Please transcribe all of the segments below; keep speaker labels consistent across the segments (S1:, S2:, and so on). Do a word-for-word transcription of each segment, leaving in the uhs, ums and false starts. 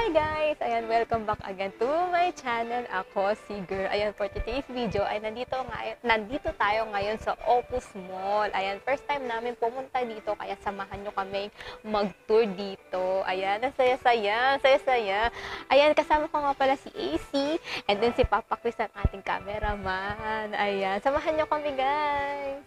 S1: Hi guys! Ayan, welcome back again to my channel. Ako si Girl. Ayan, for today's video ay nandito, nga, nandito tayo ngayon sa Opus Mall. Ayan, first time namin pumunta dito kaya samahan nyo kami mag-tour dito. Ayan, saya-saya, saya-saya. Ayan, kasama ko nga pala si A C and then si Papa Chris ang ating cameraman. Ayan, samahan nyo kami guys!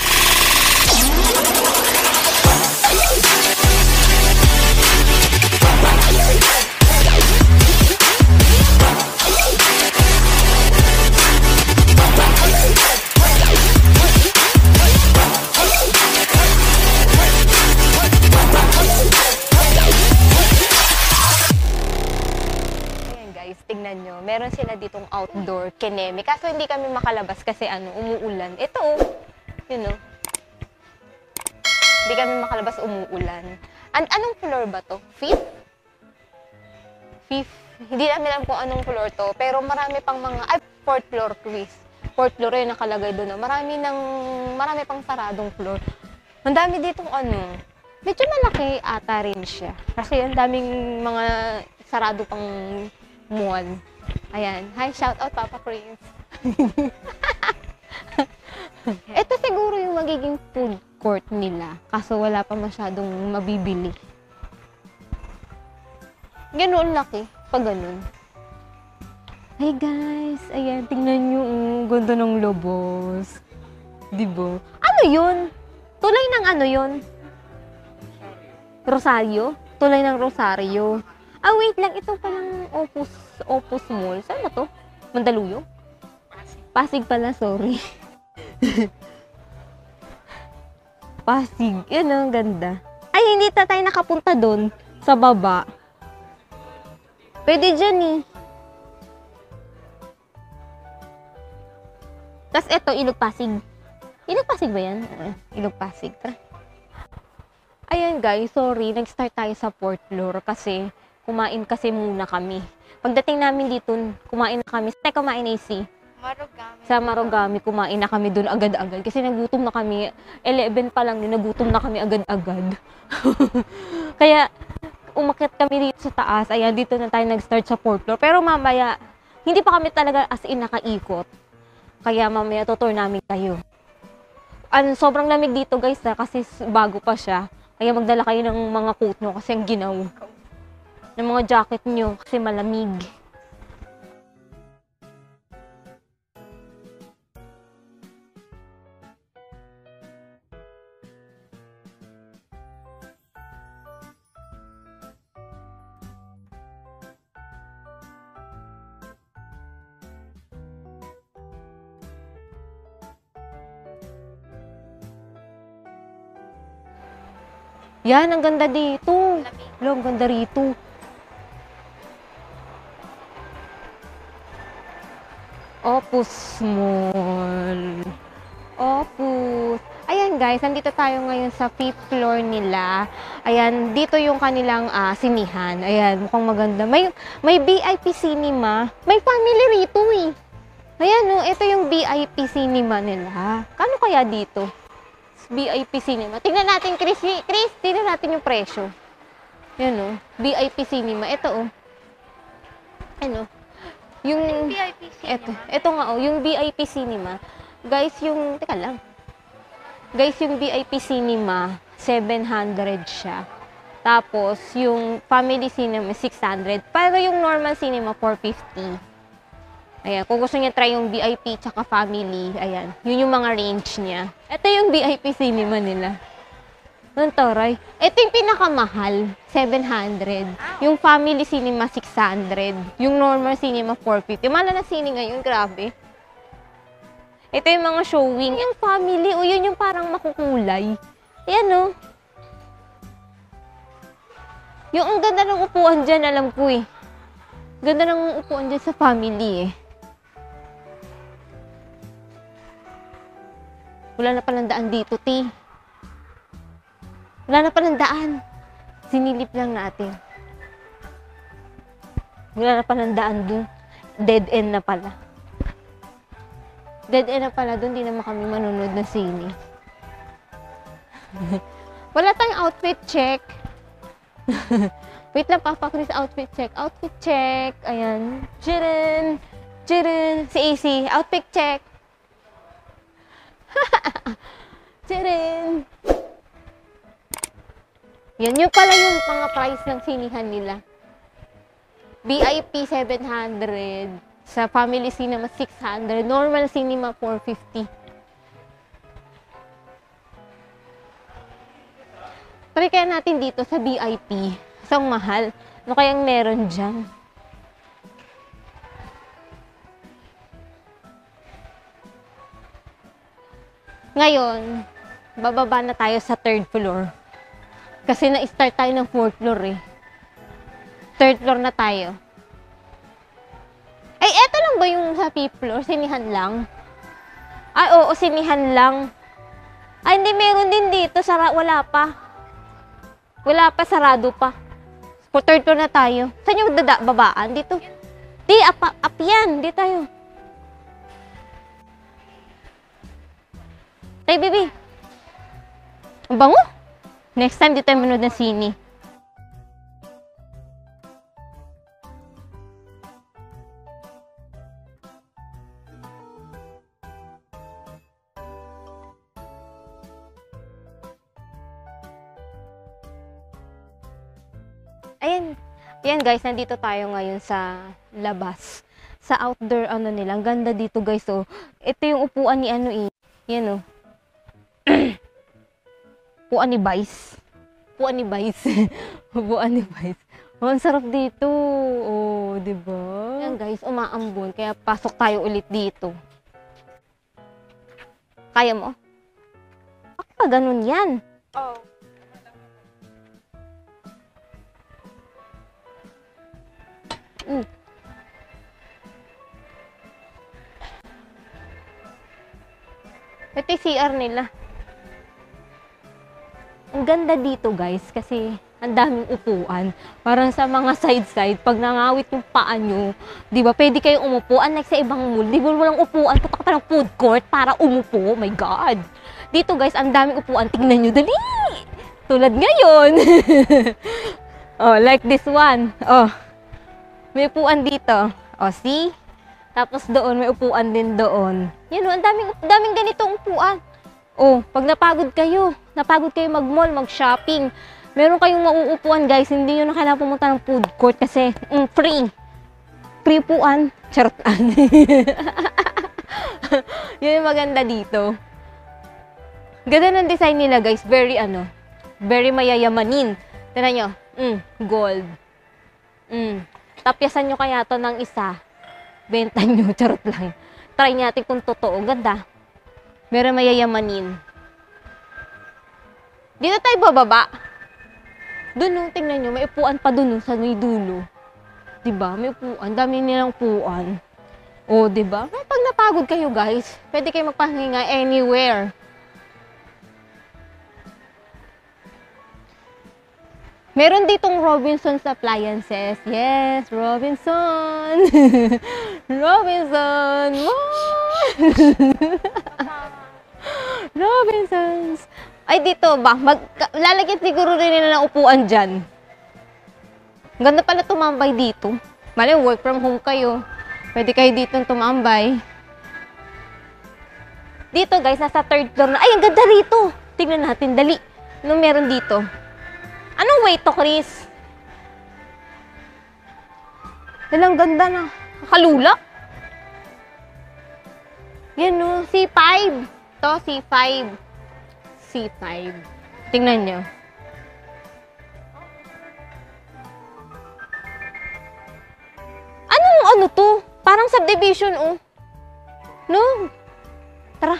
S1: Tingnan nyo, meron sila ditong outdoor kineme. Kaso hindi kami makalabas kasi ano, umuulan. Ito oh, yun oh. Hindi kami makalabas, umuulan. An anong floor ba to? Fifth? Fifth? Hindi namin alam kung anong floor to. Pero marami pang mga, ay, fourth floor quiz. Fourth floor yun nakalagay doon. Marami ng, marami pang saradong floor. Ang dami ditong ano, medyo malaki ata rin siya. Kasi ang daming mga sarado pang mall. Ayan. Hi, shout out Papa Chris. Ito siguro yung magiging food court nila. Kaso wala pa masyadong mabibili. Ganoon laki. Pag ganun. Hey guys. Ayan. Tingnan nyo. Um, ganda ng lobos. Diba? Ano yun? Tulay ng ano yun? Rosario? Tulay ng Rosario. Ah, wait lang. Ito palang Opus, Opus Mall. Saan ba to? Mandaluyong? Pasig. Pasig pala, sorry. Pasig. Yun ang ganda. Ay, hindi ta tayo nakapunta doon. Sa baba. Pwede dyan eh. Tapos ito, Ilog Pasig. Ilog Pasig ba yan? Uh, Ilog Pasig. Tara. Ayan guys, sorry. Nag-start tayo sa fourth floor kasi kumain kasi muna kami. Pagdating namin dito, kumain na kami. Saan kumain, A C?
S2: Marugami.
S1: Sa Marugami, kumain na kami doon agad-agad. Kasi nagutom na kami. eleven pa lang din, nagutom na kami agad-agad. Kaya, umakyat kami dito sa taas. Ayan, dito na tayo nag-start sa fourth floor. Pero mamaya, hindi pa kami talaga as in nakaikot. Kaya mamaya, tutur namin kayo. An, sobrang lamig dito guys, ha, kasi bago pa siya. Kaya magdala kayo ng mga coat nyo kasi ang ginaw. Ng mga jacket nyo kasi malamig. Yan, ang ganda dito. Lo, ang ganda rito. Opus Mall. Opus. Ayan guys, nandito tayo ngayon sa fifth floor nila. Ayan, dito yung kanilang uh, sinihan. Ayan, mukhang maganda. May, may V I P cinema. May family rito eh. Ayan no, ito yung V I P cinema nila. Kano kaya dito? V I P cinema. Tingnan natin, Chris. Chris, tingnan natin yung presyo. Yan no, V I P cinema. Ito oh. Ano? Yung
S2: V I P cinema.
S1: Ito, ito nga oh, yung V I P cinema. Guys, yung teka lang. Guys, yung V I P cinema, seven hundred siya. Tapos yung family cinema six hundred. Pero yung normal cinema four fifty. Ayan, kung gusto niya try yung V I P tsaka family, ayan, yun yung mga range niya. Ito yung V I P cinema nila. Ang taray. Ito yung pinakamahal, seven hundred. Yung family cinema, six hundred. Yung normal cinema, four fifty. Mahal na sine ngayon, grabe. Ito yung mga showing. Yung family, o yun yung parang makukulay. Ayan, no? Yung ang ganda ng upuan dyan, alam ko eh. Ganda ng upuan dyan sa family eh. Wala na palang daan dito, ti. Wala na palang daan. Sinilip lang natin. Wala na palang daan dun. Dead end na pala. Dead end na pala dun. Di naman kami manunod na sine. Wala tayong outfit check. Wait lang, Papa Chris, outfit check. Outfit check. Ayan. Jiren. Jiren. Si A C, outfit check. Jiren. Yan, yun pala yung mga price ng sinihan nila. V I P seven hundred. Sa family cinema six hundred. Normal cinema four fifty. Try kaya natin dito sa V I P. Isang mahal. Ano kayang meron dyan? Ngayon, bababa na tayo sa third floor. Kasi na-start tayo ng fourth floor eh. Third floor na tayo. Ay, eto lang ba yung sa fifth floor? Sinihan lang? Ay, oo, sinihan lang. Ay, hindi, meron din dito. Sara, wala pa. Wala pa, sarado pa. For third floor na tayo. Saan yung dada, babaan? Dito. Di, up, up yan. Di tayo. Tay, baby. Ang bango. Next time, dito tayo manood ng sini. Ayan. Ayan guys, nandito tayo ngayon sa labas. Sa outdoor ano nila. Ang ganda dito guys. Oh. Ito yung upuan ni ano eh. Yan oh. Upuan ni Vice. Upuan ni Vice. Upuan ni Vice. Oh, ang sarap dito. Oh, di ba? Ayan guys, umaambon. Kaya pasok tayo ulit dito. Kaya mo? Bakit pa ganun yan?
S2: Oh.
S1: Mm. Ito yung C R nila. Ang ganda dito guys kasi ang daming upuan. Parang sa mga side-side, pag nangawit yung paa nyo, di ba, pwede kayong umupo. Unlike sa ibang mall, di ba walang upuan, punta ka pa ng food court para umupo. Oh my God. Dito guys, ang daming upuan. Tingnan nyo, dali! Tulad ngayon. Oh, like this one. Oh. May upuan dito. O, see? Tapos doon, may upuan din doon. Yan o, ang daming, daming ganitong upuan. O, pag napagod kayo, napagod kayo mag-mall, mag-shopping, meron kayong mauupuan, guys. Hindi nyo na kailangan pumunta ng food court kasi mm, free. Free upuan. Charotan. Yun yung maganda dito. Ganda ng design nila, guys. Very, ano, very mayayamanin. Tignan nyo. Mm, gold. Mm. Tapyasan nyo kaya to ng isa. Benta nyo, charot lang. Try natin kung totoo. Ganda. Meron mayayamanin. Dito tayo bababa. Doon, no, tingnan nyo. May upuan pa doon, no, sa may dulo. Diba? May upuan. Dami nilang upuan. O, diba? Pag napagod kayo, guys, pwede kayo magpahinga anywhere. Meron ditong Robinson's Appliances. Yes, Robinson. Robinson. Robinsons. Ay, dito ba? Mag, lalagyan siguro rin nila ng upuan dyan. Ganda pala tumambay dito. Mali, work from home kayo. Pwede kayo dito tumambay. Dito, guys, nasa third floor na. Ay, ang ganda rito. Tingnan natin, dali. Anong meron dito? Anong way to, Chris? Ilang ganda na. Kakalula. Yan no, C five. To, C five. C five. Tingnan nyo. Anong ano to? Parang subdivision, oh. No? Tara.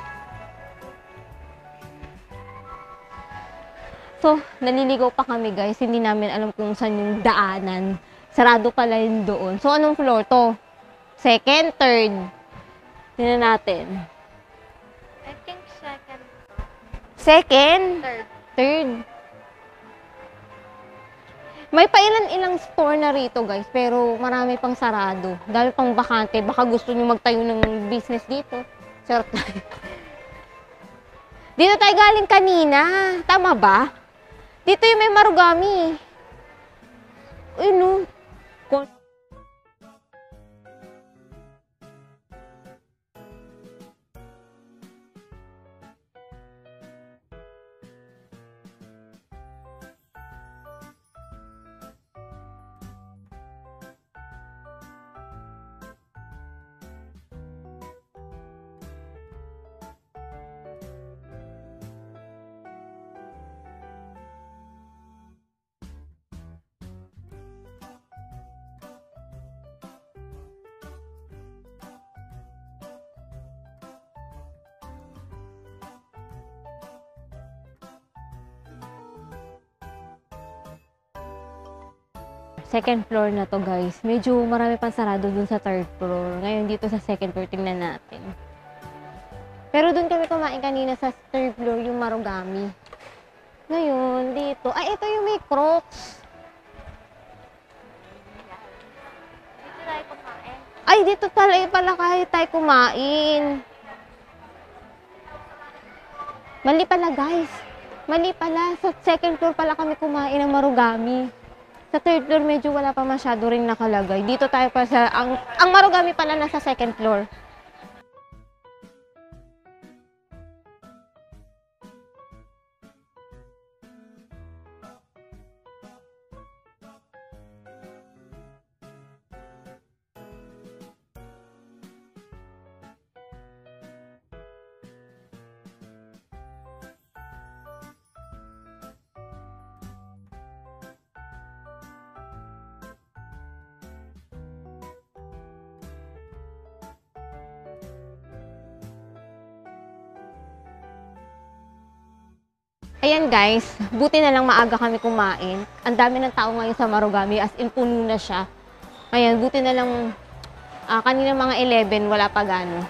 S1: So, naliligaw pa kami guys. Hindi namin alam kung saan yung daanan. Sarado pala yun doon. So, anong floor to? Second, third. Tingnan natin.
S2: I think second.
S1: Second?
S2: Third.
S1: Third. May pailan-ilang store na rito guys. Pero marami pang sarado. Dahil pang bakante. Baka gusto nyo magtayo ng business dito. Charot lang. Dito tayo galing kanina. Tama ba? Dito yung may Marugami. ano, kon- second floor na to, guys. Medyo marami pang sarado dun sa third floor. Ngayon, dito sa second floor, tingnan natin. Pero dun kami kumain kanina sa third floor, yung Marugami. Ngayon, dito. Ay, ito yung may Crocs.
S2: Dito tayo kumain.
S1: Ay, dito pala, eh, pala kahit tayo kumain. Mali pala, guys. Mali pala. Sa second floor pala kami kumain ng Marugami. Sa third floor, medyo wala pa masyado rin nakalagay. Dito tayo pa sa... Ang, ang Marugami pala nasa second floor. Ayan guys, buti na lang maaga kami kumain. Ang dami ng tao ngayon sa Marugami, as in puno na siya. Ayan, buti na lang uh, kanina mga eleven, wala pa gano.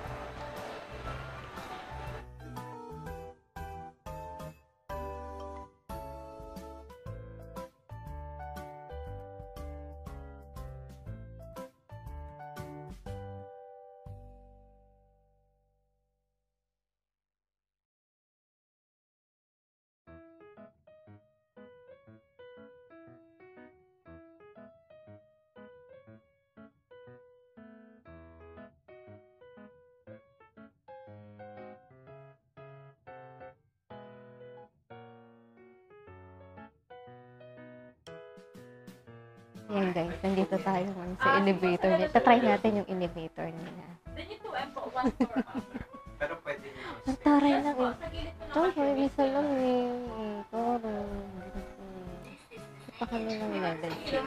S1: Ayan guys, nandito tayo ngayon sa elevator nila. Tatry natin yung elevator nila.
S3: Pero pwede nyo.
S1: Ang taray lang eh. Taray, isa lang eh. Taray. Ito kami ng level six.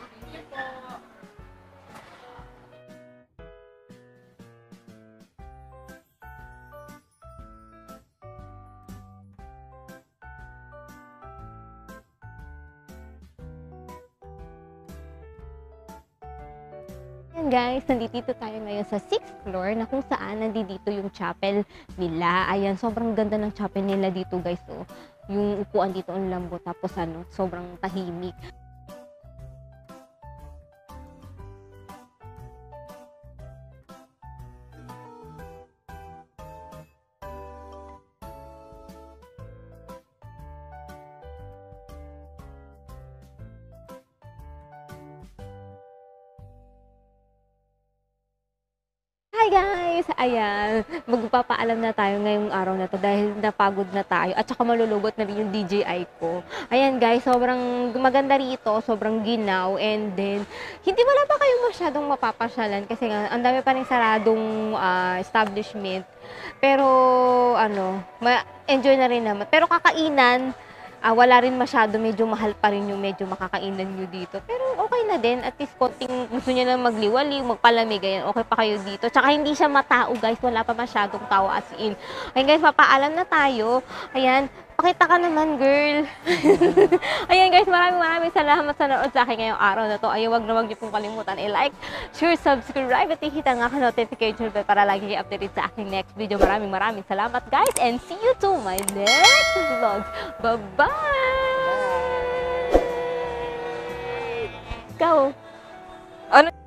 S1: Ayan guys, nandito tayo ngayon sa sixth floor na kung saan nandito yung chapel nila. Ayan, sobrang ganda ng chapel nila dito guys. Oh. Yung upuan dito ang lambot tapos ano, sobrang tahimik. Hi guys! Ayan, magpapaalam na tayo ngayong araw na to dahil napagod na tayo at saka malulugot na rin yung D J I ko. Ayan guys, sobrang maganda rito, sobrang ginaw and then hindi wala pa kayong masyadong mapapasyalan kasi nga ang dami pa rin saradong uh, establishment. Pero ano, ma-enjoy na rin naman. Pero kakainan, Uh, wala rin masyado, medyo mahal pa rin yung medyo makakainan nyo dito. Pero okay na din, at least konting gusto nyo lang magliwali, magpalamig, ayan, okay pa kayo dito. Tsaka hindi siya matao guys, wala pa masyadong tao as in. Ayan guys, papaalam na tayo. Ayan, pakita ka naman girl. Ayan guys, maraming maraming salamat sa nanood sa akin ngayong araw na to. Ayun, wag na wag niyo pong kalimutan i-like, share, subscribe, at i-hit ang aking notification bell para lagi kayo updated sa aking next video. Maraming maraming salamat guys, and see you to my next vlog. Bye-bye! Ikaw? Ano?